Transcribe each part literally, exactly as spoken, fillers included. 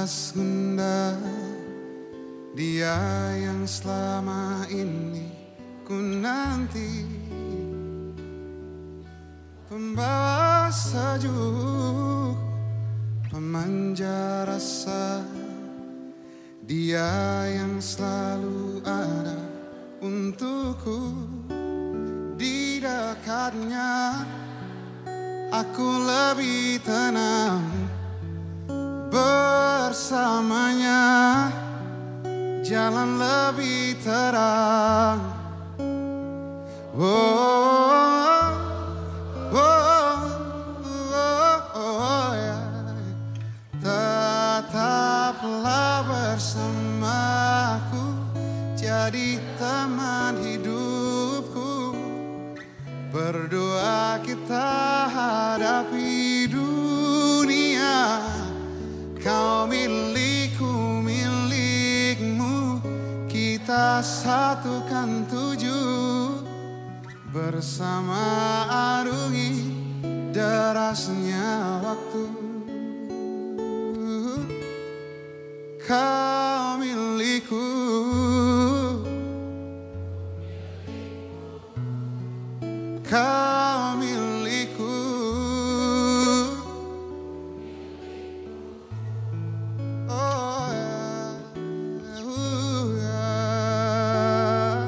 lantas gundah, dia yang selama ini ku nanti, pembawa sejuk, pemanja rasa, dia yang selalu ada untukku. Di dekatnya aku lebih tenang, bersamanya jalan lebih terang. Oh, oh, oh, oh, yeah. Tetaplah bersamaku, jadi teman hidupku. Berdoa kita hadapi dunia, kau milikku, milikmu, kita satukan tujuh, bersama arungi derasnya waktu. Kau milikku, kau milikku, oh yeah, ooh, yeah.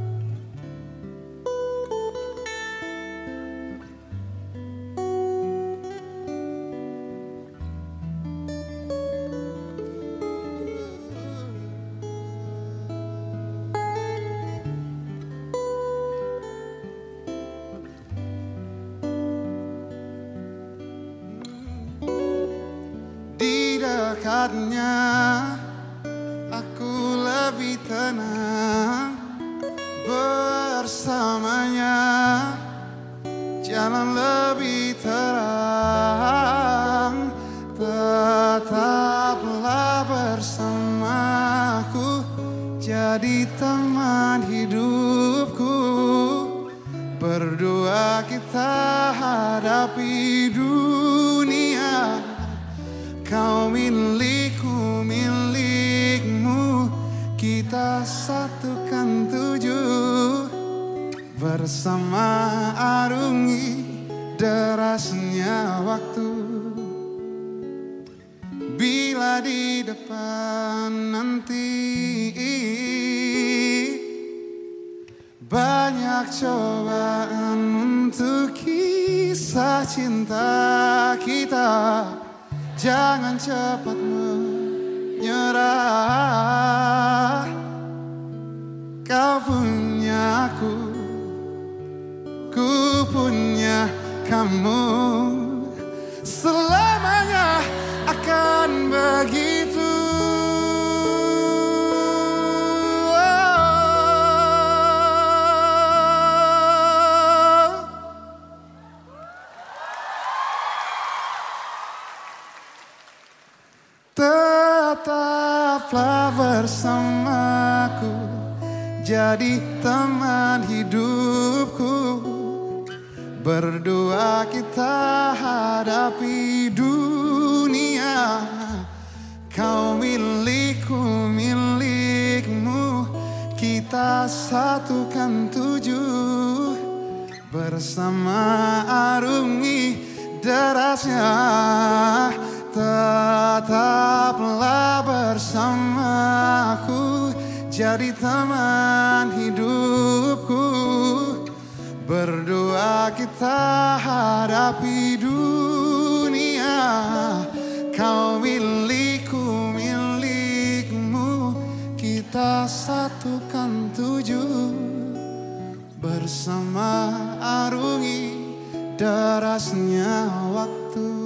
Di dekatnya aku lebih tenang, bersamanya jalan lebih terang. Tetaplah bersamaku, jadi teman hidupku. Berdoa kita hadapi dunia, kau milikku, milikmu, kita satukan tujuh, bersama arungi derasnya waktu. Bila di depan nanti banyak cobaan untuk kisah cinta kita, jangan cepat menyerah. Kau punya aku, ku punya kamu, selamanya akan begitu. Tetaplah bersamaku, jadi teman hidupku. Berdoa kita hadapi dunia, kau milikku, milikmu, kita satukan tujuh, bersama arungi derasnya. Tetaplah bersamaku, jadi teman hidupku. Berdoa kita hadapi dunia, kau milikku, milikmu, kita satukan tujuh, bersama arungi derasnya waktu.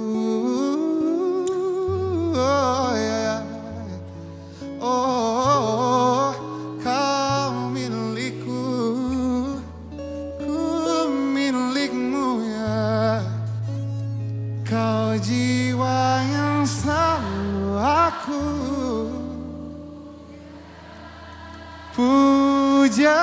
Oh yeah, oh, oh, oh, kau milikku, ku milikmu ya. Kau jiwa yang selalu aku puja.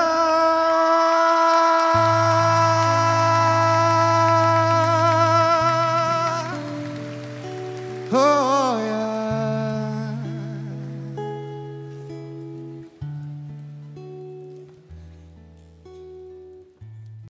Oh